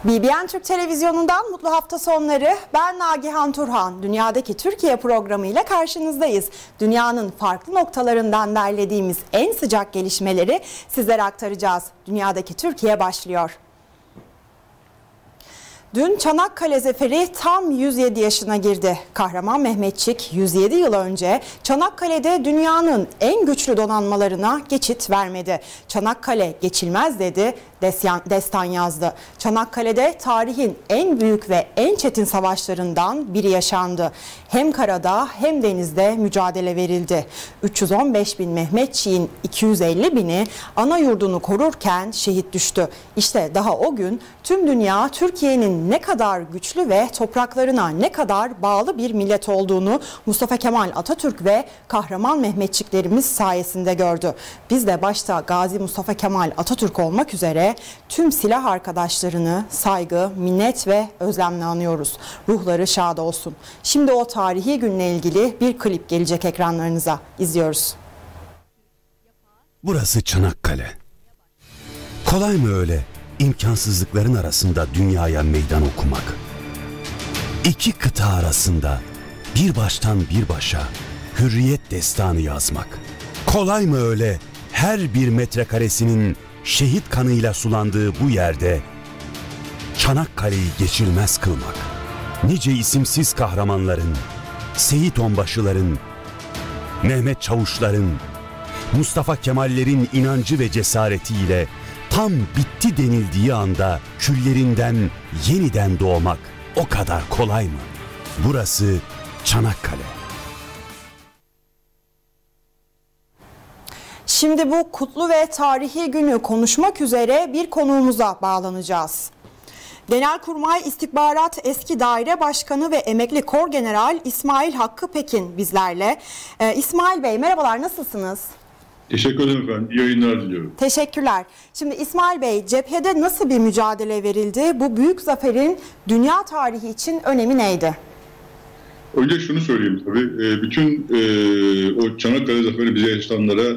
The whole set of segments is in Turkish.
BBN Türk Televizyonu'ndan mutlu hafta sonları. Ben Nagihan Turhan. Dünyadaki Türkiye programı ile karşınızdayız. Dünyanın farklı noktalarından derlediğimiz en sıcak gelişmeleri sizlere aktaracağız. Dünyadaki Türkiye başlıyor. Dün Çanakkale Zaferi tam 107 yaşına girdi. Kahraman Mehmetçik 107 yıl önce Çanakkale'de dünyanın en güçlü donanmalarına geçit vermedi. Çanakkale geçilmez dedi, destan yazdı. Çanakkale'de tarihin en büyük ve en çetin savaşlarından biri yaşandı. Hem karada hem denizde mücadele verildi. 315 bin Mehmetçiğin 250 bini ana yurdunu korurken şehit düştü. İşte daha o gün tüm dünya Türkiye'nin ne kadar güçlü ve topraklarına ne kadar bağlı bir millet olduğunu Mustafa Kemal Atatürk ve kahraman Mehmetçiklerimiz sayesinde gördü. Biz de başta Gazi Mustafa Kemal Atatürk olmak üzere tüm silah arkadaşlarını saygı, minnet ve özlemle anıyoruz. Ruhları şad olsun. Şimdi o tarihi günle ilgili bir klip gelecek ekranlarınıza. İzliyoruz. Burası Çanakkale. Kolay mı öyle imkansızlıkların arasında dünyaya meydan okumak? İki kıta arasında bir baştan bir başa hürriyet destanı yazmak? Kolay mı öyle her bir metrekaresinin şehit kanıyla sulandığı bu yerde Çanakkale'yi geçilmez kılmak? Nice isimsiz kahramanların, Seyit Onbaşıların, Mehmet Çavuşların, Mustafa Kemallerin inancı ve cesaretiyle tam bitti denildiği anda küllerinden yeniden doğmak o kadar kolay mı? Burası Çanakkale. Şimdi bu kutlu ve tarihi günü konuşmak üzere bir konuğumuza bağlanacağız. Genelkurmay İstihbarat Eski Daire Başkanı ve Emekli Korgeneral İsmail Hakkı Pekin bizlerle. İsmail Bey merhabalar, nasılsınız? Teşekkür ederim efendim. İyi yayınlar diliyorum. Teşekkürler. Şimdi İsmail Bey, cephede nasıl bir mücadele verildi? Bu büyük zaferin dünya tarihi için önemi neydi? Önce şunu söyleyeyim tabii. Bütün o Çanakkale Zaferi bize yaşatanlara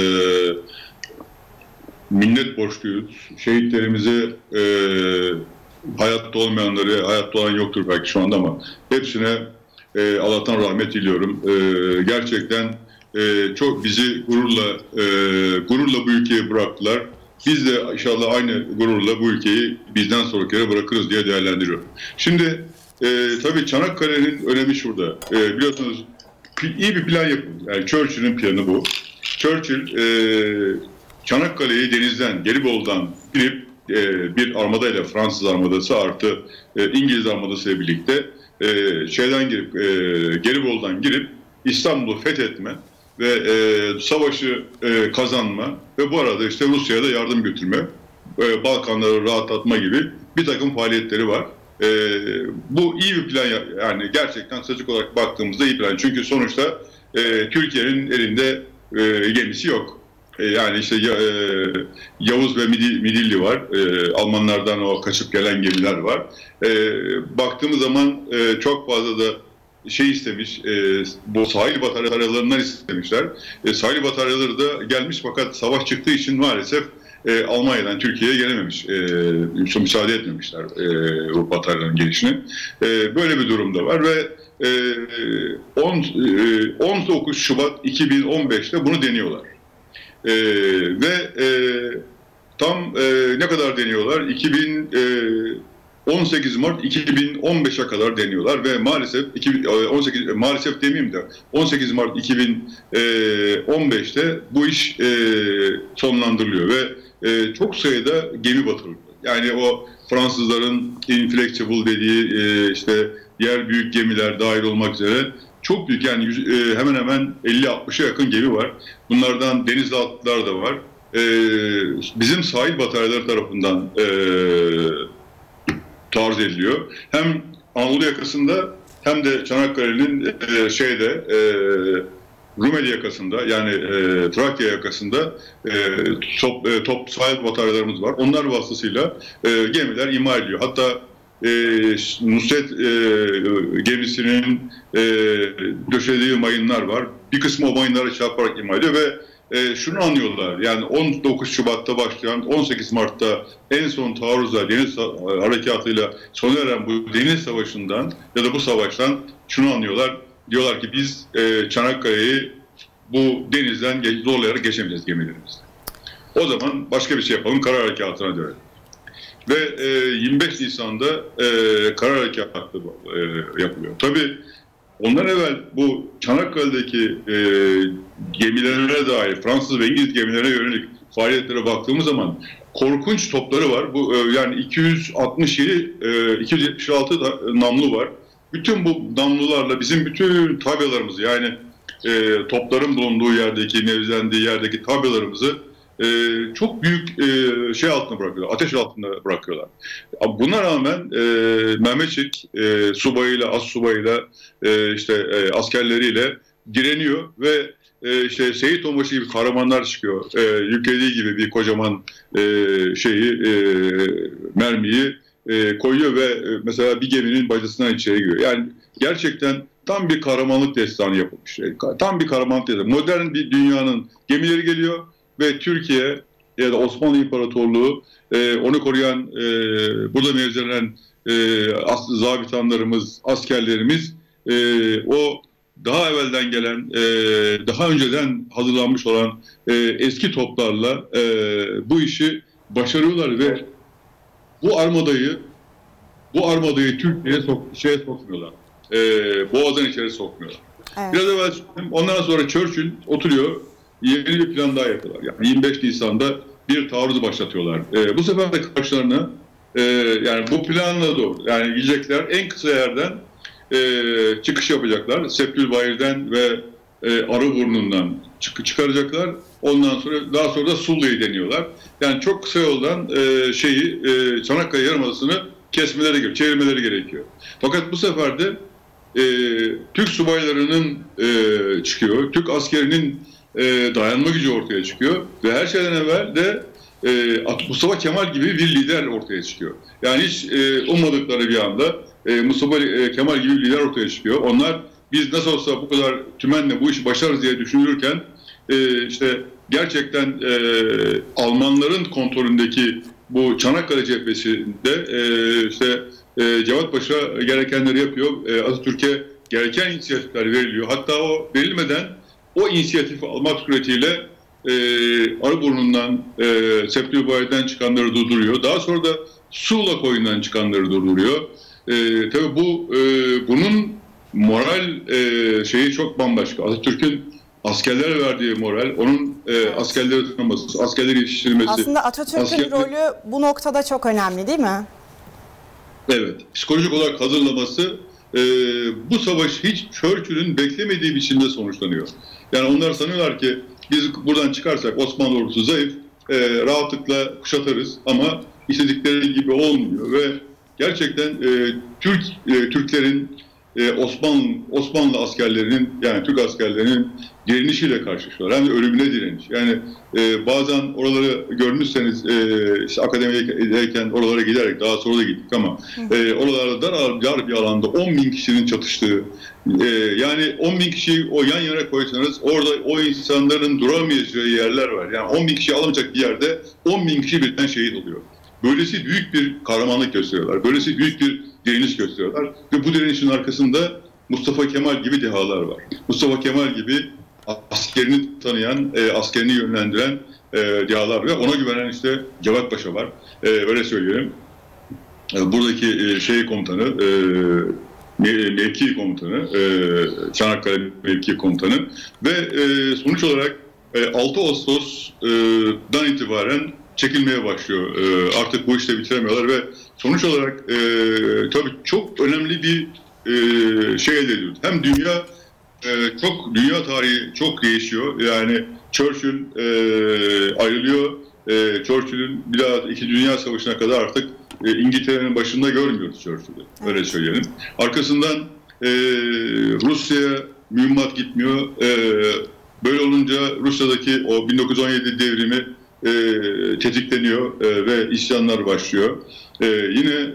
minnet borçluyuz. Şehitlerimize hayatta olmayanları, hayatta olan yoktur belki şu anda ama hepsine Allah'tan rahmet diliyorum. Gerçekten çok bizi gururla bu ülkeyi bıraktılar. Biz de inşallah aynı gururla bu ülkeyi bizden sonrakilere bırakırız diye değerlendiriyorum. Şimdi tabii Çanakkale'nin önemi şurada. Biliyorsunuz iyi bir plan yapıldı. Yani Churchill'in planı bu. Churchill Çanakkale'yi denizden, Gelibolu'dan girip bir armadayla, Fransız armadası artı İngiliz armadası ile birlikte Gelibolu'dan girip İstanbul'u fethetme ve savaşı kazanma ve bu arada işte Rusya'ya da yardım götürme, Balkanları rahatlatma gibi bir takım faaliyetleri var. Bu iyi bir plan, yani gerçekten stratejik olarak baktığımızda iyi plan. Çünkü sonuçta Türkiye'nin elinde gemisi yok. Yani işte Yavuz ve Midilli var. Almanlardan o kaçıp gelen gemiler var. Baktığımız zaman çok fazla da istemiş, bu sahil bataryalarından istemişler. Sahil bataryaları da gelmiş fakat savaş çıktığı için maalesef Almanya'dan Türkiye'ye gelememiş. Müsaade etmemişler bu bataryaların gelişine. Böyle bir durumda var ve 19 Şubat 2015'te bunu deniyorlar. Tam ne kadar deniyorlar? 18 Mart 2015'e kadar deniyorlar ve maalesef 18 Mart 2015'te bu iş sonlandırılıyor ve çok sayıda gemi batırılıyor. Yani o Fransızların inflexible dediği işte diğer büyük gemiler dahil olmak üzere çok büyük, yani hemen hemen 50-60'a yakın gemi var. Bunlardan denizli atlılar da var. Bizim sahil bataryaları tarafından taarruz ediliyor. Hem Anadolu yakasında hem de Çanakkale'nin Rumeli yakasında, yani Trakya yakasında top sahil bataryalarımız var. Onlar vasıtasıyla gemiler imha ediliyor. Hatta Nusret gemisinin döşediği mayınlar var. Bir kısmı o mayınlara çarparak imha ediyor ve şunu anlıyorlar. Yani 19 Şubat'ta başlayan 18 Mart'ta en son taarruzla, deniz harekatıyla sona eren bu deniz savaşından ya da bu savaştan şunu anlıyorlar. Diyorlar ki biz Çanakkale'yi bu denizden zorlayarak geçemeyeceğiz gemilerimizle. O zaman başka bir şey yapalım, kara harekatına dönelim. Ve 25 Nisan'da kara harekatı yapılıyor. Tabii ondan evvel bu Çanakkale'deki gemilere dair, Fransız ve İngiliz gemilerine yönelik faaliyetlere baktığımız zaman korkunç topları var. Bu yani 276 namlu var. Bütün bu namlularla bizim bütün tabyalarımızı, yani topların bulunduğu yerdeki, nevzlendiği yerdeki tabyalarımızı çok büyük şey altına bırakıyorlar, ateş altında bırakıyorlar. Buna rağmen Mehmetçik subayıyla, as subayıyla, askerleriyle direniyor ve işte Seyit Onbaşı gibi kahramanlar çıkıyor. Yüklediği gibi bir kocaman mermiyi koyuyor ve mesela bir geminin bacasından içeri giriyor. Yani gerçekten tam bir kahramanlık destanı yapılmış. Tam bir kahramanlık destanı. Modern bir dünyanın gemileri geliyor ve Türkiye ya da Osmanlı İmparatorluğu, onu koruyan, burada mevzilenen zabitanlarımız, askerlerimiz, o daha evvelden gelen, daha önceden hazırlanmış olan eski toplarla bu işi başarıyorlar ve bu armadayı Türkiye'ye sokmuyorlar. Boğaz'ın içeri sokmuyorlar. Evet. Biraz evvel ondan sonra Churchill oturuyor, yeni bir plan daha yapıyorlar. Yani 25 Nisan'da bir taarruzu başlatıyorlar. Bu sefer de karşılarına yani bu planla doğru, yani gidecekler en kısa yerden çıkış yapacaklar. Septülbahir'den ve Arıburnu'ndan çıkaracaklar. Ondan sonra daha sonra da Sullu'yu deniyorlar. Yani çok kısa yoldan Çanakkale Yarımadası'nı çevirmeleri gerekiyor. Fakat bu sefer de Türk subaylarının çıkıyor, Türk askerinin dayanma gücü ortaya çıkıyor ve her şeyden evvel de Mustafa Kemal gibi bir lider ortaya çıkıyor. Yani hiç ummadıkları bir anda Mustafa Kemal gibi bir lider ortaya çıkıyor. Onlar biz nasıl olsa bu kadar tümenle bu işi başarırız diye düşünülürken işte gerçekten Almanların kontrolündeki bu Çanakkale cephesinde Cevat Paşa gerekenleri yapıyor. Atatürk'e gereken inisiyatifler veriliyor. Hatta o verilmeden o inisiyatifi almak suretiyle Arıburnu'ndan, Septülbahir'den çıkanları durduruyor. Daha sonra da Sula koyundan çıkanları durduruyor. Tabii bunun moral şeyi çok bambaşka. Atatürk'ün askerlere verdiği moral, onun askerleri tanıması, askerleri yetiştirmesi. Aslında Atatürk'ün rolü bu noktada çok önemli değil mi? Evet. Psikolojik olarak hazırlaması bu savaş hiç Churchill'ün beklemediği biçimde sonuçlanıyor. Yani onlar sanıyorlar ki biz buradan çıkarsak Osmanlı ordusu zayıf, rahatlıkla kuşatarız ama istedikleri gibi olmuyor ve gerçekten Türklerin Osmanlı askerlerinin, yani Türk askerlerinin direnişiyle karşılaşıyorlar. Hem de ölümüne direniş. Yani bazen oraları görmüşseniz işte akademideyken oralara giderek daha sonra da gittik ama oralarda dar bir alanda 10.000 kişinin çatıştığı, yani 10.000 kişiyi o yan yana koysanız orada o insanların duramayacağı yerler var. Yani 10.000 kişi alamayacak bir yerde 10.000 kişi birden şehit oluyor. Böylesi büyük bir kahramanlık gösteriyorlar. Böylesi büyük bir direniş gösteriyorlar. Ve bu direnişin arkasında Mustafa Kemal gibi dehalar var. Mustafa Kemal gibi askerini tanıyan, askerini yönlendiren dehalar ve ona güvenen işte Cevat Paşa var. Öyle söyleyelim. Buradaki komutanı, mevki komutanı, Çanakkale mevki komutanı ve sonuç olarak 6 Ağustos'dan itibaren çekilmeye başlıyor. Artık bu işi bitiremiyorlar ve sonuç olarak tabii çok önemli bir şey elde ediyor. Hem dünya tarihi çok değişiyor. Yani Churchill ayrılıyor. Churchill'in bir daha 2. Dünya Savaşı'na kadar artık İngiltere'nin başında görmüyoruz Churchill'i. Öyle söyleyelim. Arkasından Rusya'ya mühimmat gitmiyor. Böyle olunca Rusya'daki o 1917 devrimi tetikleniyor ve isyanlar başlıyor. Yine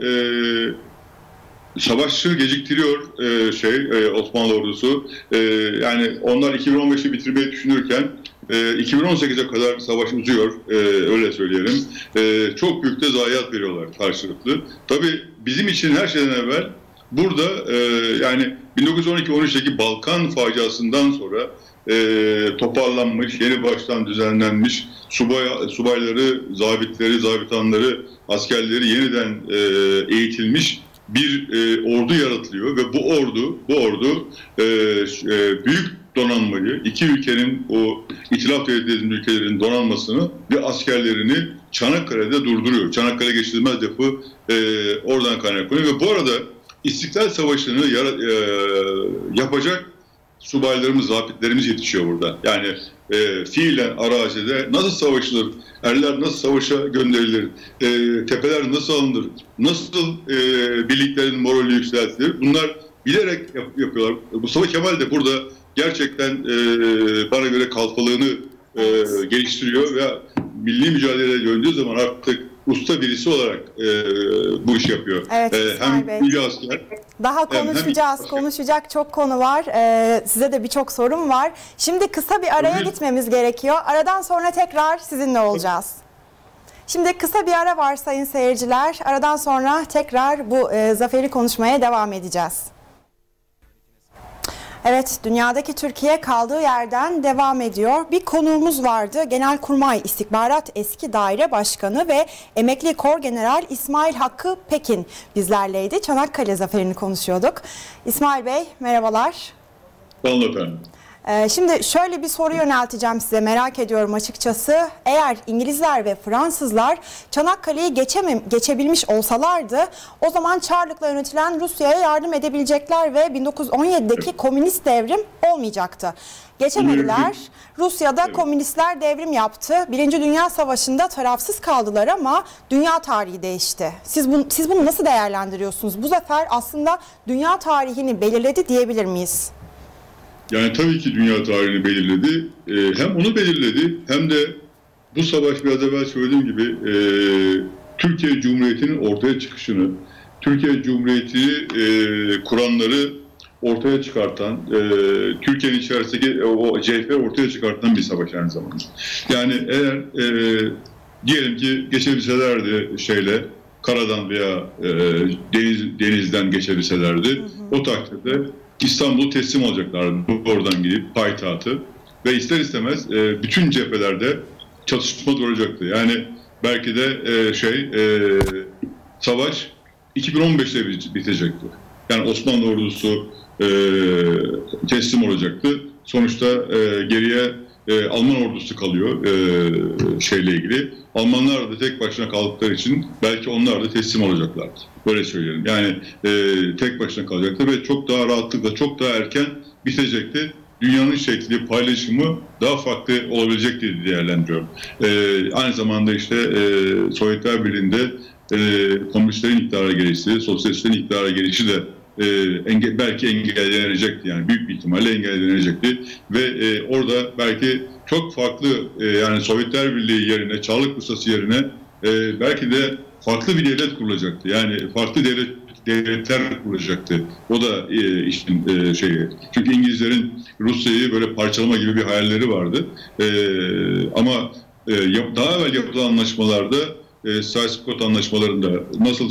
savaşı geciktiriyor Osmanlı ordusu. Yani onlar 2015'i bitirmeyi düşünürken 2018'e kadar savaş uzuyor, öyle söyleyelim. Çok büyük de zayiat veriyorlar karşılıklı. Tabii bizim için her şeyden evvel burada yani 1912-13'teki Balkan faciasından sonra toparlanmış, yeni baştan düzenlenmiş subayları, zabitanları, askerleri yeniden eğitilmiş bir ordu yaratılıyor ve bu ordu büyük donanmayı, iki ülkenin, o İtilaf Devletleri'nin ülkelerin donanmasını ve askerlerini Çanakkale'de durduruyor. Çanakkale Geçilmez Yapı oradan kaynaklanıyor ve bu arada İstiklal Savaşı'nı yapacak subaylarımız, zabitlerimiz yetişiyor burada. Yani fiilen arazide nasıl savaşılır, erler nasıl savaşa gönderilir, tepeler nasıl alınır, nasıl birliklerin morali yükseltilir, bunlar bilerek yapıyorlar. Mustafa Kemal de burada gerçekten bana göre kalfalığını geliştiriyor ve milli mücadeleye döndüğü zaman artık usta birisi olarak bu işi yapıyor. Evet, hem Bey. milli asker. Daha konuşacağız. Konuşacak çok konu var. Size de birçok sorum var. Şimdi kısa bir araya gitmemiz gerekiyor. Aradan sonra tekrar sizinle olacağız. Şimdi kısa bir ara var sayın seyirciler. Aradan sonra tekrar bu zaferi konuşmaya devam edeceğiz. Evet, dünyadaki Türkiye kaldığı yerden devam ediyor. Bir konuğumuz vardı. Genelkurmay İstihbarat Eski Daire Başkanı ve emekli Korgeneral İsmail Hakkı Pekin bizlerleydi. Çanakkale zaferini konuşuyorduk. İsmail Bey, merhabalar. Sağ olun efendim. Şimdi şöyle bir soru yönelteceğim size, merak ediyorum açıkçası. Eğer İngilizler ve Fransızlar Çanakkale'yi geçebilmiş olsalardı, o zaman Çarlık'la yönetilen Rusya'ya yardım edebilecekler ve 1917'deki komünist devrim olmayacaktı. Geçemediler. Rusya'da komünistler devrim yaptı. Birinci Dünya Savaşı'nda tarafsız kaldılar ama dünya tarihi değişti. Siz bunu nasıl değerlendiriyorsunuz? Bu zafer aslında dünya tarihini belirledi diyebilir miyiz? Yani tabii ki dünya tarihini belirledi. Hem onu belirledi hem de bu savaş, biraz evvel söylediğim gibi Türkiye Cumhuriyeti'nin ortaya çıkışını, Türkiye Cumhuriyeti kuranları ortaya çıkartan, Türkiye'nin içerisindeki o cevheri ortaya çıkartan bir savaş aynı zamanda. Yani eğer diyelim ki geçebilselerdi karadan veya denizden geçebilselerdi, o takdirde İstanbul'u teslim alacaklardı oradan gidip payitahtı ve ister istemez bütün cephelerde çatışma olacaktı. Yani belki de savaş 2015'te bitecekti. Yani Osmanlı ordusu teslim olacaktı. Sonuçta geriye Alman ordusu kalıyor ilgili. Almanlar da tek başına kaldıkları için belki onlar da teslim olacaklardı. Böyle söyleyelim. Yani tek başına kalacaktı ve çok daha rahatlıkla, çok daha erken bitecekti. Dünyanın şekli, paylaşımı daha farklı olabilecek diye değerlendiriyorum. Aynı zamanda Sovyetler Birliği'nde komünistlerin iktidara gelişi, sosyalistlerin iktidara gelişi de belki engellenecekti, yani büyük bir ihtimalle engellenecekti ve orada belki çok farklı, yani Sovyetler Birliği yerine, Çarlık Rusyası yerine belki de farklı bir devlet kurulacaktı. Yani farklı devletler kurulacaktı. O da işin şeyi. Çünkü İngilizlerin Rusya'yı böyle parçalama gibi bir hayalleri vardı. Ama daha evvel yapılan anlaşmalarda, Sykes-Picot anlaşmalarında nasıl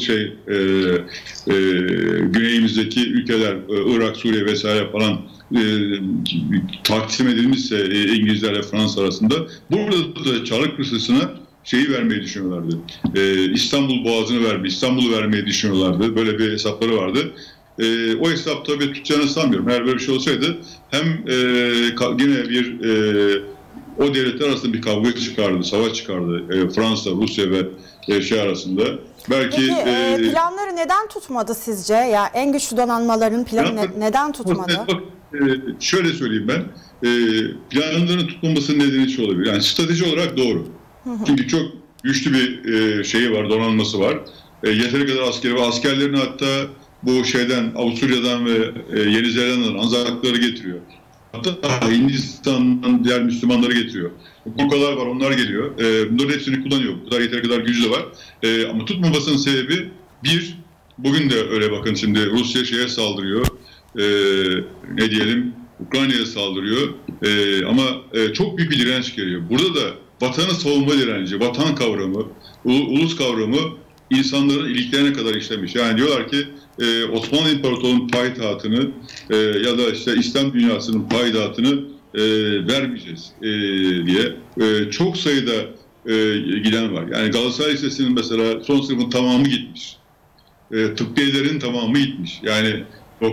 güneyimizdeki ülkeler, Irak, Suriye vesaire falan taksim edilmişse İngilizlerle Fransa arasında, burada da Çarlık Rusyası'na vermeyi düşünüyorlardı. İstanbul'u vermeyi düşünüyorlardı. Böyle bir hesapları vardı. O hesap tabii tutacağını sanmıyorum. Eğer böyle bir şey olsaydı hem yine o devletler arasında bir kavga çıkardı, savaş çıkardı. Fransa, Rusya ve arasında. Belki planları neden tutmadı sizce? Ya en güçlü donanmaların planı neden tutmadı? Şöyle söyleyeyim ben. Planların tutmamasının nedeni şu olabilir. Yani strateji olarak doğru. Çünkü çok güçlü bir var, donanması var. Yeteri kadar askeri ve askerlerini hatta bu Avusturya'dan ve Yeni Zelanda'dan Anzakları getiriyor. Hatta Hindistan'dan diğer Müslümanları getiriyor. Kurkalar var, onlar geliyor. Bunların hepsini kullanıyor. Bu kadar yeteri kadar gücü de var. Ama tutmamasının sebebi bugün de öyle, bakın şimdi Rusya saldırıyor. Ukrayna'ya saldırıyor. Ama çok büyük bir direnç geliyor. Burada da vatanı savunma direnci, vatan kavramı, ulus kavramı insanların iliklerine kadar işlemiş. Yani diyorlar ki Osmanlı İmparatorluğu'nun payitahtını ya da işte İslam dünyasının payitahtını vermeyeceğiz diye çok sayıda giden var. Yani Galatasaray Lisesi'nin mesela son sınıfın tamamı gitmiş. Tıbbiyelerin tamamı gitmiş. Yani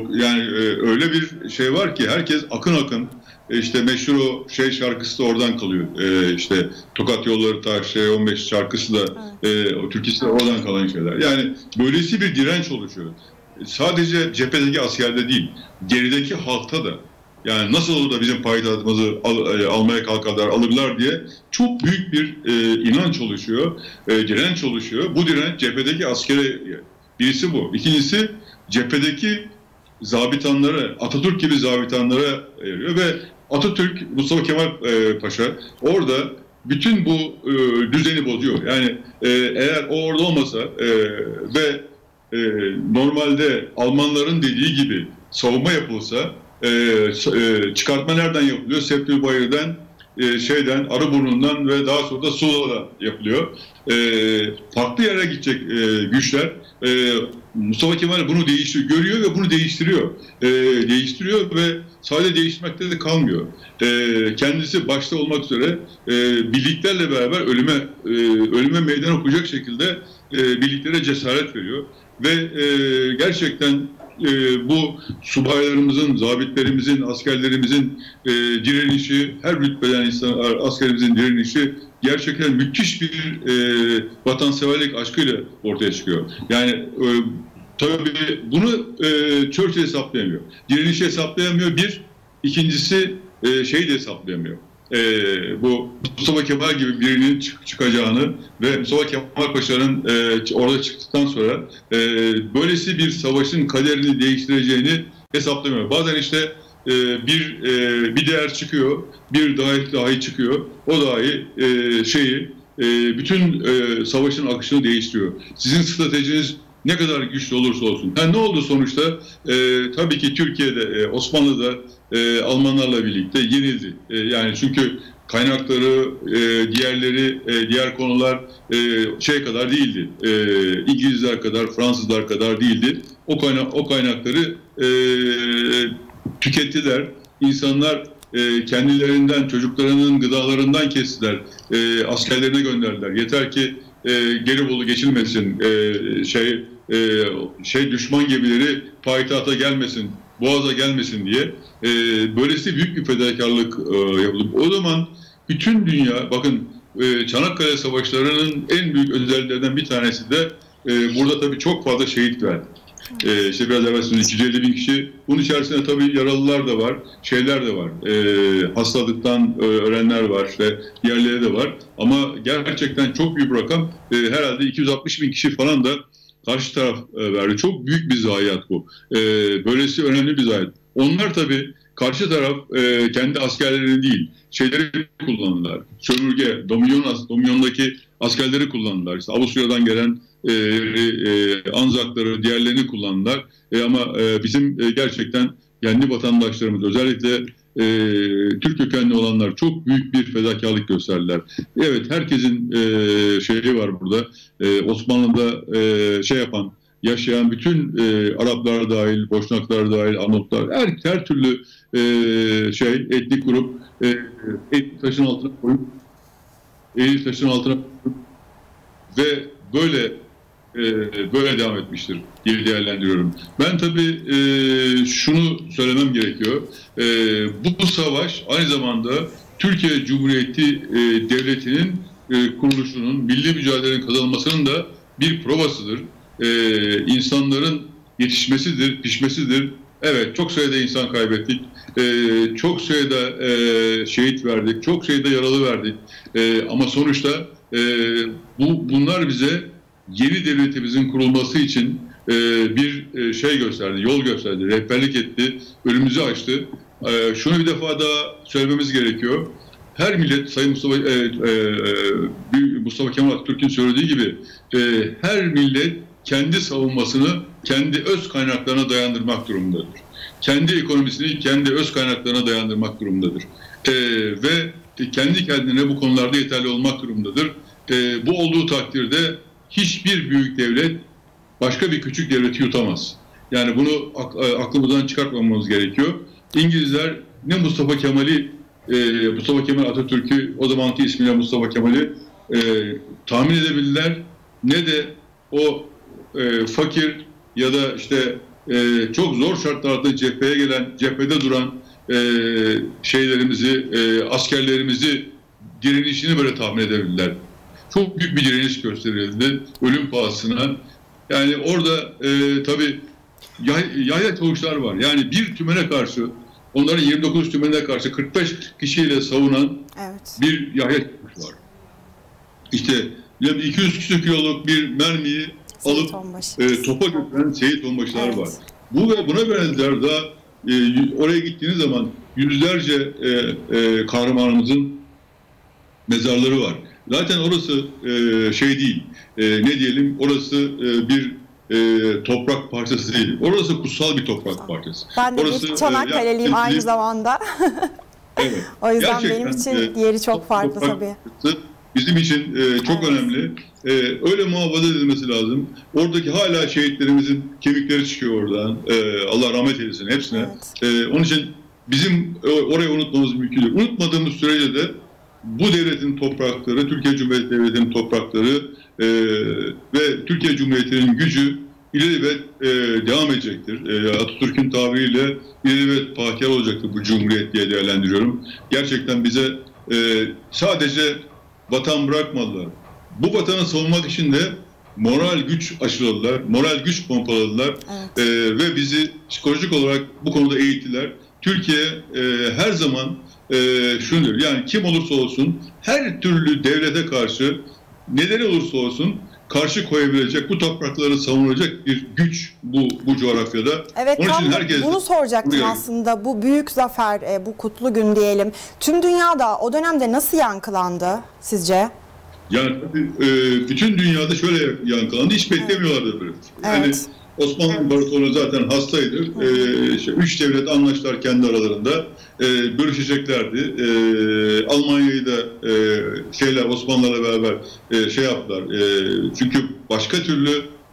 öyle bir şey var ki herkes akın akın işte meşhur o şarkısı da oradan kalıyor. İşte Tokat Yolları Taş 15 şarkısı da o türküsü de oradan kalan şeyler. Yani böylesi bir direnç oluşuyor. Sadece cephedeki askerde değil, gerideki halkta da. Yani nasıl olur da bizim payitahtımızı almaya kalkarlar, alırlar diye çok büyük bir inanç oluşuyor, direnç oluşuyor. Bu direnç cephedeki askere, birisi bu. İkincisi cephedeki zabitanlara, Atatürk gibi zabitanlara yarıyor ve Atatürk, Mustafa Kemal Paşa orada bütün bu düzeni bozuyor. Yani eğer o orada olmasa ve normalde Almanların dediği gibi savunma yapılsa, çıkartma nereden yapılıyor? Septülbayır'dan, Arıburnu'ndan ve daha sonra da Sula'da yapılıyor. Farklı yere gidecek güçler. Mustafa Kemal bunu görüyor ve bunu değiştiriyor. Değiştiriyor ve sadece değiştirmekte de kalmıyor. Kendisi başta olmak üzere birliklerle beraber ölüme meydan okuyacak şekilde birliklere cesaret veriyor. Ve gerçekten bu subaylarımızın, zabitlerimizin, askerlerimizin direnişi, her rütbeden askerimizin direnişi gerçekten müthiş bir vatanseverlik aşkıyla ortaya çıkıyor. Yani tabii bunu Churchill hesaplayamıyor. Direnişi hesaplayamıyor. İkincisi şeyi de hesaplayamıyor. Bu Mustafa Kemal gibi birinin çıkacağını ve Mustafa Kemal Paşa'nın orada çıktıktan sonra böylesi bir savaşın kaderini değiştireceğini hesaplamıyor. Bazen işte bir değer çıkıyor, bir dahi çıkıyor. O dahi bütün savaşın akışını değiştiriyor. Sizin stratejiniz ne kadar güçlü olursa olsun. Ne oldu sonuçta? Tabii ki Türkiye'de, Osmanlı'da Almanlarla birlikte yenildi. Yani çünkü kaynakları, diğer konular kadar değildi. İngilizler kadar, Fransızlar kadar değildi. O kaynakları tükettiler. İnsanlar kendilerinden, çocuklarının gıdalarından kestiler. Askerlerine gönderdiler. Yeter ki Gelibolu geçilmesin, düşman gemileri payitahta gelmesin, Boğaz'a gelmesin diye böylesi büyük bir fedakarlık yapıldı. O zaman bütün dünya, bakın Çanakkale Savaşları'nın en büyük özelliklerinden bir tanesi de burada tabii çok fazla şehit verdi. Biraz evvel söylediğim 250 bin kişi. Bunun içerisinde tabii yaralılar da var, şeyler de var. Hastalıktan ölenler var, diğerleri de var. Ama gerçekten çok büyük bir rakam. Herhalde 260 bin kişi falan da karşı taraf verdi. Çok büyük bir zayiat bu. Böylesi önemli bir zayiat. Onlar tabii karşı taraf kendi askerlerini değil, kullandılar. Sömürge, Dominyon'daki askerleri kullandılar. İşte Avusturya'dan gelen Anzakları, diğerlerini kullandılar. Ama bizim gerçekten kendi vatandaşlarımız, özellikle Türk kökenli olanlar çok büyük bir fedakarlık gösterdiler. Evet, herkesin şeyi var burada. Osmanlı'da yaşayan bütün Araplar dahil, Boşnaklar dahil, Arnavutlar, her türlü etnik grup etnik taşın altına koyup ve böyle devam etmiştir diye değerlendiriyorum. Ben tabii şunu söylemem gerekiyor. Bu savaş aynı zamanda Türkiye Cumhuriyeti Devleti'nin kuruluşunun, milli mücadelenin kazanılmasının da bir provasıdır. İnsanların yetişmesidir, pişmesidir. Evet, çok sayıda insan kaybettik. Çok sayıda şehit verdik, çok sayıda yaralı verdik. Ama sonuçta bunlar bize yeni devletimizin kurulması için bir gösterdi, yol gösterdi, rehberlik etti, önümüzü açtı. Şunu bir defa daha söylememiz gerekiyor. Her millet, Sayın Mustafa Kemal Atatürk'ün söylediği gibi her millet kendi savunmasını kendi öz kaynaklarına dayandırmak durumundadır. Kendi ekonomisini kendi öz kaynaklarına dayandırmak durumundadır. Ve kendi kendine bu konularda yeterli olmak durumundadır. Bu olduğu takdirde hiçbir büyük devlet başka bir küçük devleti yutamaz. Yani bunu aklımızdan çıkartmamamız gerekiyor. İngilizler ne Mustafa Kemal Atatürk'ü, o zamanki ismiyle Mustafa Kemal'i tahmin edebildiler, ne de o fakir ya da işte çok zor şartlarda cephede duran askerlerimizi direnişini böyle tahmin edebildiler. Çok büyük bir direniş gösterildi ölüm pahasına. Yani orada tabii yahya çavuşlar var. Yani bir tümene karşı, onların 29 tümenine karşı 45 kişiyle savunan bir yahya çavuş var. İşte 200 küsur kiloluk bir mermiyi alıp topa götüren Seyit Onbaşılar var. Bu ve buna benzer daha oraya gittiğiniz zaman yüzlerce kahramanımızın mezarları var. Zaten orası değil, ne diyelim, orası bir toprak parçası değil. Orası kutsal bir toprak parçası. Ben de bir Çanakkale'liyim aynı zamanda. Evet. O yüzden benim için yeri çok farklı tabii. Bizim için çok önemli. Öyle muhafaza edilmesi lazım. Oradaki hala şehitlerimizin kemikleri çıkıyor oradan. Allah rahmet eylesin hepsine. Onun için bizim orayı unutmamız mümkün değil. Unutmadığımız sürece de bu devletin toprakları, Türkiye Cumhuriyeti Devleti'nin toprakları ve Türkiye Cumhuriyeti'nin gücü ilelebet devam edecektir. Atatürk'ün tabiriyle ilelebet pahkar olacaktır bu Cumhuriyet diye değerlendiriyorum. Gerçekten bize sadece vatan bırakmadılar. Bu vatanı savunmak için de moral güç aşıladılar, moral güç pompaladılar ve bizi psikolojik olarak bu konuda eğittiler. Türkiye her zaman şunu diyor, yani kim olursa olsun her türlü devlete karşı neleri olursa olsun karşı koyabilecek, bu toprakları savunacak bir güç bu coğrafyada. Evet, onun için herkes bunu soracaktım aslında. Bu büyük zafer, bu kutlu gün diyelim. Tüm dünyada o dönemde nasıl yankılandı sizce? Yani bütün dünyada şöyle yankılandı, hiç beklemiyorlardı böyle. Yani Osmanlı İmparatorluğu zaten hastaydı. 3 devlet anlaştılar kendi aralarında. Bölüşeceklerdi. Almanya'yı da Osmanlılarla beraber yaptılar. Çünkü başka türlü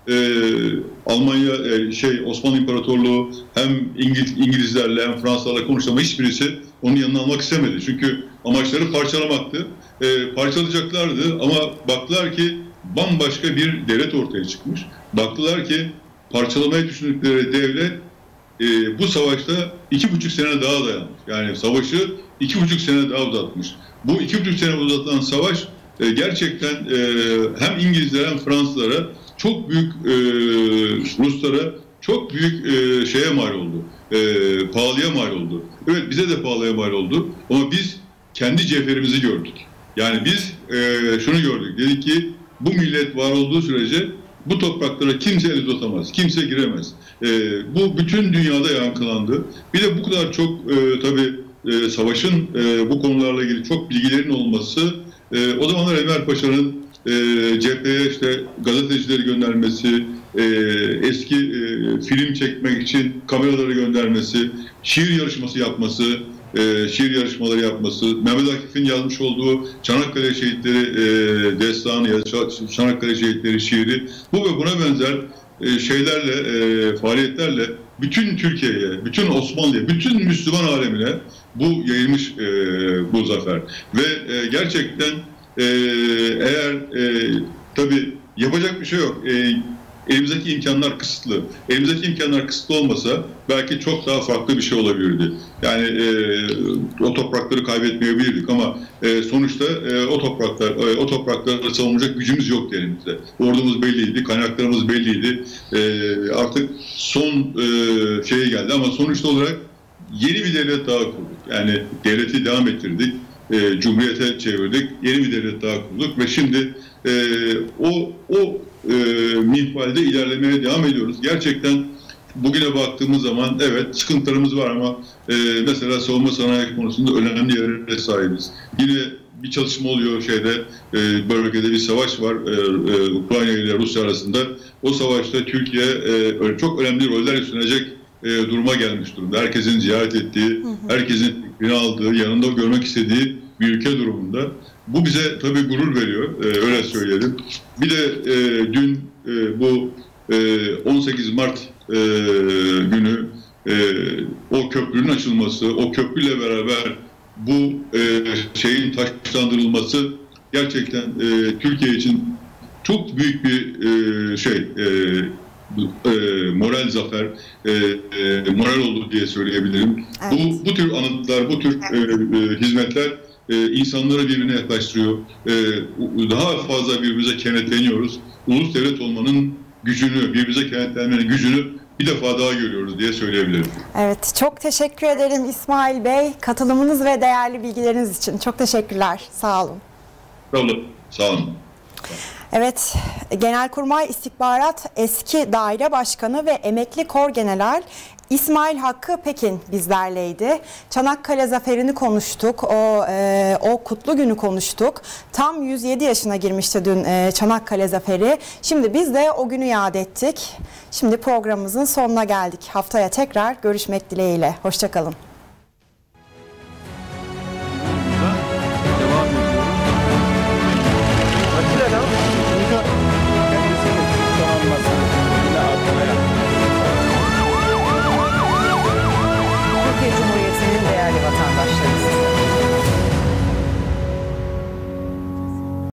Osmanlı İmparatorluğu hem İngilizlerle hem Fransızlarla konuştu ama hiçbirisi onun yanına almak istemedi. Çünkü amaçları parçalamaktı. Parçalayacaklardı ama baktılar ki bambaşka bir devlet ortaya çıkmış. Baktılar ki parçalamayı düşündükleri devlet bu savaşta 2,5 sene daha dayanmış. Yani savaşı 2,5 sene daha uzatmış. Bu 2,5 sene uzatılan savaş gerçekten hem İngilizlere hem Fransızlara çok büyük, Ruslara çok büyük mal oldu. Pahalıya mal oldu. Evet, bize de pahalıya mal oldu. Ama biz kendi cevherimizi gördük. Yani biz şunu gördük. Dedik ki bu millet var olduğu sürece bu topraklara kimse el uzatamaz, kimse giremez. Bu bütün dünyada yankılandı. Bir de bu kadar çok tabii savaşın bu konularla ilgili çok bilgilerin olması, o zamanlar Enver Paşa'nın cepheye gazetecileri göndermesi, eski film çekmek için kameraları göndermesi, şiir yarışması yapması, şiir yarışmaları yapması, Mehmet Akif'in yazmış olduğu Çanakkale Şehitleri destanı ya Çanakkale Şehitleri şiiri, bu ve buna benzer faaliyetlerle bütün Türkiye'ye, bütün Osmanlı'ya, bütün Müslüman alemine bu yayılmış bu zafer. Ve gerçekten eğer tabii yapacak bir şey yok. Elimizdeki imkanlar kısıtlı. Elimizdeki imkanlar kısıtlı olmasa belki çok daha farklı bir şey olabilirdi. Yani o toprakları kaybetmeyebilirdik ama sonuçta o toprakları savunacak gücümüz yoktu elimizde. Ordumuz belliydi, kaynaklarımız belliydi. Artık son geldi ama sonuçta olarak yeni bir devlet daha kurduk. Yani devleti devam ettirdik. Cumhuriyete çevirdik. Yeni bir devlet daha kurduk ve şimdi minvalde ilerlemeye devam ediyoruz. Gerçekten bugüne baktığımız zaman evet sıkıntılarımız var ama mesela savunma sanayi konusunda önemli yerlere sahibiz. Yine bir çalışma oluyor bölgede bir savaş var Ukrayna ile Rusya arasında. O savaşta Türkiye çok önemli roller üstlenecek duruma gelmiş durumda. Herkesin ziyaret ettiği, herkesin fikrini aldığı, yanında görmek istediği bir ülke durumunda. Bu bize tabii gurur veriyor, öyle söyleyelim. Bir de dün bu 18 Mart günü o köprünün açılması, o köprüyle beraber bu şeyin taşlandırılması gerçekten Türkiye için çok büyük bir moral zafer, moral oldu diye söyleyebilirim. Evet. Bu tür anıtlar, bu tür hizmetler insanları birbirine yaklaştırıyor. Daha fazla birbirimize kenetleniyoruz. Ulus devlet olmanın gücünü, birbirimize kenetlenmenin gücünü bir defa daha görüyoruz diye söyleyebilirim. Evet, çok teşekkür ederim İsmail Bey. Katılımınız ve değerli bilgileriniz için. Çok teşekkürler. Sağ olun. Sağ olun. Sağ olun. Evet, Genelkurmay İstihbarat Eski Daire Başkanı ve Emekli Korgeneral İsmail Hakkı Pekin bizlerleydi. Çanakkale Zaferi'ni konuştuk, o kutlu günü konuştuk. Tam 107 yaşına girmişti dün Çanakkale Zaferi. Şimdi biz de o günü yad ettik. Şimdi programımızın sonuna geldik. Haftaya tekrar görüşmek dileğiyle. Hoşça kalın.